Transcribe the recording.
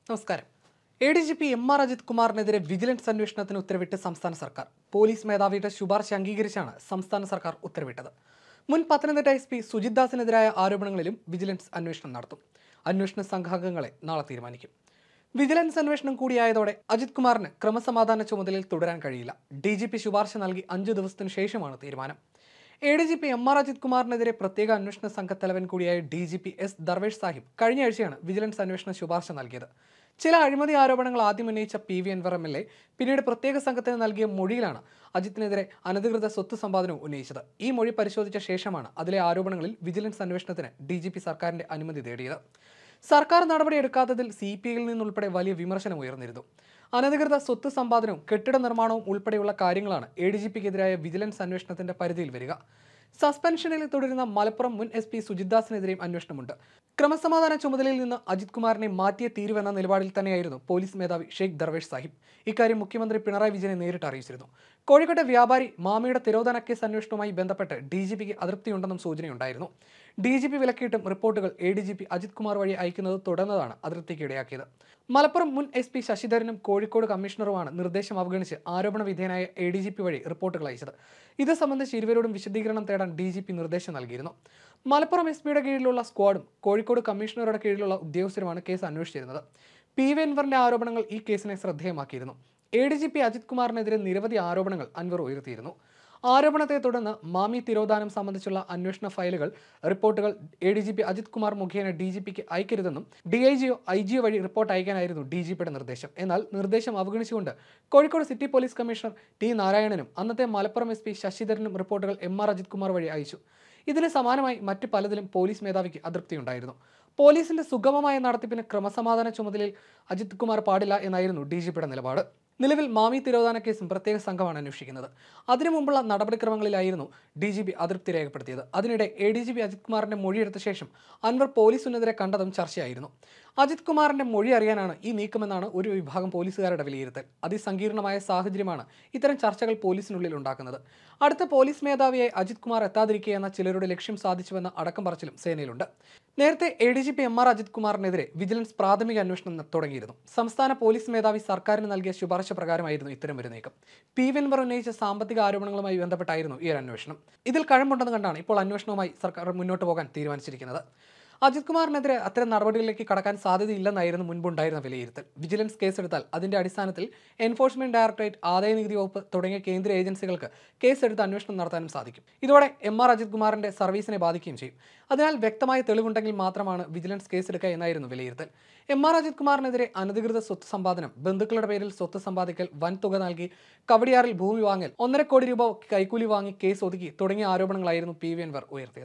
നമസ്കാരം. ADGP MR Ajith കുമാറിനെതിരെ vigilance അന്വേഷണത്തിന് ഉത്തരവിട്ട് സംസ്ഥാന സർക്കാർ. പോലീസ് മേധാവിയുടെ ശുപാർശ അംഗീകരിച്ചാണ് സംസ്ഥാന സർക്കാർ ഉത്തരവിട്ടത്. മുൻ പത്തനംതിട്ട SP സുജിത് ദാസിനെതിരായ ആരോപണങ്ങളിലും വിജിലൻസ് അന്വേഷണം നടത്തും. അന്വേഷണ സംഘാംഗങ്ങളെ നാളെ തീരുമാനിക്കും. വിജിലൻസ് അന്വേഷണം കൂടിയായതോടെ അജിത് കുമാറിന് ക്രമസമാധാന ചുമതലയിൽ തുടരാൻ കഴിയില്ല. DGP ശുപാർശ നൽകി 5 ദിവസത്തിനു ശേഷമാണ് തീരുമാനം. ADGP MR അജിത് കുമാറിനെതിരെ പ്രത്യേക അന്വേഷണ സംഘത്തലവൻ കൂടിയായ DGP S ദർവേഷ് സാഹിബ് കഴിഞ്ഞ ആഴ്ചയാണ് വിജിലൻസ് അന്വേഷണ ശുപാർശ നൽകിയത്. ചില അഴിമതി ആരോപണങ്ങൾ ആദ്യം ഉന്നയിച്ച PV അൻവർ MLA പിന്നീട് പ്രത്യേക സംഘത്തിന് നൽകിയ മൊഴിയിലാണ് അജിത്തിനെതിരെ അനധികൃത സ്വത്ത് സമ്പാദനവും ഉന്നയിച്ചത്. ഈ മൊഴി പരിശോധിച്ച ശേഷമാണ് അതിലെ ആരോപണങ്ങളിൽ വിജിലൻസ് അന്വേഷണത്തിന് DGP സർക്കാരിന്റെ അനുമതി തേടിയത്. സർക്കാർ നടപടിയെടുക്കാത്തതിൽ CPIയിൽ നിന്നുൾപ്പെടെ വലിയ വിമർശനം ഉയർന്നിരുന്നു. അനധികൃത സ്വത്ത് സമ്പാദനവും കെട്ടിട നിർമ്മാണവും ഉൾപ്പെടെയുള്ള കാര്യങ്ങളാണ് ADGPക്കെതിരായ വിജിലൻസ് അന്വേഷണത്തിന്റെ പരിധിയിൽ വരിക. സസ്പെൻഷനിൽ തുടരുന്ന മലപ്പുറം മുൻ SP സുജിത് ദാസിനെതിരെയും അന്വേഷണമുണ്ട്. ക്രമസമാധാന ചുമതലയിൽ നിന്ന് അജിത് കുമാറിനെ മാറ്റിയേ തീരുവെന്ന നിലപാടിൽ തന്നെയായിരുന്നു പോലീസ് മേധാവി ഷെയ്ഖ് ദർവേഷ് സാഹിബ്. ഇക്കാര്യം മുഖ്യമന്ത്രി പിണറായി വിജയനെ നേരിട്ട് അറിയിച്ചിരുന്നു. കോഴിക്കോട്ടെ വ്യാപാരി മാമിയുടെ തിരോധാന കേസ് അന്വേഷണവുമായി ബന്ധപ്പെട്ട് DGPക്ക് അതൃപ്തിയുണ്ടെന്നും സൂചനയുണ്ടായിരുന്നു. DGP വിലക്കിയിട്ടും റിപ്പോർട്ടുകൾ ADGP അജിത് കുമാർ വഴി അയക്കുന്നത് തുടർന്നതാണ് അതൃപ്തിക്ക് ഇടയാക്കിയത്. മലപ്പുറം മുൻ SP ശശിധരനും കോഴിക്കോട് കമ്മീഷണറുമാണ് നിർദ്ദേശം അവഗണിച്ച് ആരോപണ വിധേയനായ ADGP വഴി റിപ്പോർട്ടുകൾ അയച്ചത്. ഇത് സംബന്ധിച്ച് ഇരുവരോടും വിശദീകരണം തേടാൻ DGP നിർദ്ദേശം നൽകിയിരുന്നു. മലപ്പുറം SPയുടെ കീഴിലുള്ള സ്ക്വാഡും കോഴിക്കോട് കമ്മീഷണറുടെ കീഴിലുള്ള ഉദ്യോഗസ്ഥരുമാണ് കേസ് അന്വേഷിച്ചിരുന്നത്. PV അൻവറിന്റെ ആരോപണങ്ങൾ ഈ കേസിനെ ശ്രദ്ധേയമാക്കിയിരുന്നു. ADGP അജിത് കുമാറിനെതിരെ നിരവധി ആരോപണങ്ങൾ അൻവർ ഉയർത്തിയിരുന്നു. ആരോപണത്തെ തുടർന്ന് മാമി തിരോധാനം സംബന്ധിച്ചുള്ള അന്വേഷണ ഫയലുകൾ, റിപ്പോർട്ടുകൾ ADGP അജിത് കുമാർ മുഖേന DGPക്ക് അയക്കരുതെന്നും DIGO IGO വഴി റിപ്പോർട്ട് അയക്കാനായിരുന്നു DGPയുടെ നിർദ്ദേശം. എന്നാൽ നിർദ്ദേശം അവഗണിച്ചുകൊണ്ട് Kozhikode city police commissioner T നാരായണനും അന്നത്തെ മലപ്പുറം SP ശശിധരനും റിപ്പോർട്ടുകൾ MR അജിത് കുമാർ വഴി അയച്ചു. ഇതിന് സമാനമായി മറ്റ് പലതിലും പോലീസ് മേധാവിക്ക് അതൃപ്തിയുണ്ടായിരുന്നു. പോലീസിന്റെ സുഗമമായ നടത്തിപ്പിന് ക്രമസമാധാന ചുമതലയിൽ അജിത് കുമാർ പാടില്ല എന്നായിരുന്നു DGPയുടെ നിലപാട്. നിലവിൽ മാമി തിരോധാന കേസും പ്രത്യേക സംഘമാണ് അന്വേഷിക്കുന്നത്. അതിനു മുമ്പുള്ള നടപടിക്രമങ്ങളിലായിരുന്നു DGP അതൃപ്തി രേഖപ്പെടുത്തിയത്. അതിനിടെ ADGP അജിത് കുമാറിന്റെ മൊഴിയെടുത്ത ശേഷം അൻവർ പോലീസ് ഉന്നതരെ കണ്ടതും ചർച്ചയായിരുന്നു. അജിത് കുമാറിന്റെ മൊഴി അറിയാനാണ് ഈ നീക്കമെന്നാണ് ഒരു വിഭാഗം പോലീസുകാരുടെ വിലയിരുത്തൽ. അതിസങ്കീർണമായ സാഹചര്യമാണ് ഇത്തരം ചർച്ചകൾ പോലീസിനുള്ളിൽ ഉണ്ടാക്കുന്നത്. അടുത്ത പോലീസ് മേധാവിയായി അജിത് കുമാർ എത്താതിരിക്കുക എന്ന ചിലരുടെ ലക്ഷ്യം സാധിച്ചുവെന്ന അടക്കം പറച്ചിലും സേനയിലുണ്ട്. നേരത്തെ ADGP MR അജിത് കുമാറിനെതിരെ വിജിലൻസ് പ്രാഥമിക അന്വേഷണം തുടങ്ങിയിരുന്നു. സംസ്ഥാന പോലീസ് മേധാവി സർക്കാരിന് നൽകിയ ശുപാർശ പ്രകാരമായിരുന്നു ഇത്തരമൊരു നീക്കം. PV അൻവർ ഉന്നയിച്ച സാമ്പത്തിക ആരോപണങ്ങളുമായി ബന്ധപ്പെട്ടായിരുന്നു ഈ അന്വേഷണം. ഇതിൽ കഴമ്പുണ്ടെന്ന് കണ്ടാണ് ഇപ്പോൾ അന്വേഷണവുമായി സർക്കാർ മുന്നോട്ട് പോകാൻ തീരുമാനിച്ചിരിക്കുന്നത്. അജിത് കുമാറിനെതിരെ അത്തരം നടപടികളിലേക്ക് കടക്കാൻ സാധ്യതയില്ലെന്നായിരുന്നു മുൻപുണ്ടായിരുന്ന വിലയിരുത്തൽ. വിജിലൻസ് കേസെടുത്താൽ അതിന്റെ അടിസ്ഥാനത്തിൽ എൻഫോഴ്സ്മെന്റ് ഡയറക്ടറേറ്റ്, ആദായനികുതി വകുപ്പ് തുടങ്ങിയ കേന്ദ്ര ഏജൻസികൾക്ക് കേസെടുത്ത് അന്വേഷണം നടത്താനും സാധിക്കും. ഇതോടെ MR അജിത് കുമാറിന്റെ സർവീസിനെ ബാധിക്കുകയും ചെയ്യും. അതിനാൽ വ്യക്തമായ തെളിവുണ്ടെങ്കിൽ മാത്രമാണ് വിജിലൻസ് കേസെടുക്കുക എന്നായിരുന്നു വിലയിരുത്തൽ. MR അജിത് കുമാറിനെതിരെ അനധികൃത സ്വത്ത് സമ്പാദനം, ബന്ധുക്കളുടെ പേരിൽ സ്വത്ത് സമ്പാദിക്കൽ, വൻതുക നൽകി കവടിയാറിൽ ഭൂമി വാങ്ങൽ, 1.5 കോടി രൂപ കൈക്കൂലി വാങ്ങി കേസ് ഒതുക്കി തുടങ്ങിയ ആരോപണങ്ങളായിരുന്നു PV അൻവർ ഉയർത്തിയത്.